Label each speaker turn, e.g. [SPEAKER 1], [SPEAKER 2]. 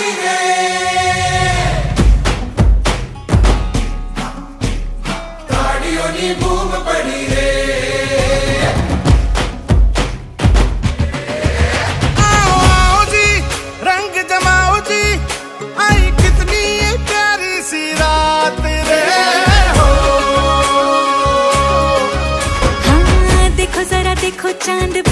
[SPEAKER 1] पड़ी रे, ताड़ियों नी बूम पड़ी रे।
[SPEAKER 2] आओ आओ जी रंग जमाओ जी, आई कितनी प्यारी सी रात रे हो।
[SPEAKER 3] हाँ देखो जरा देखो चांद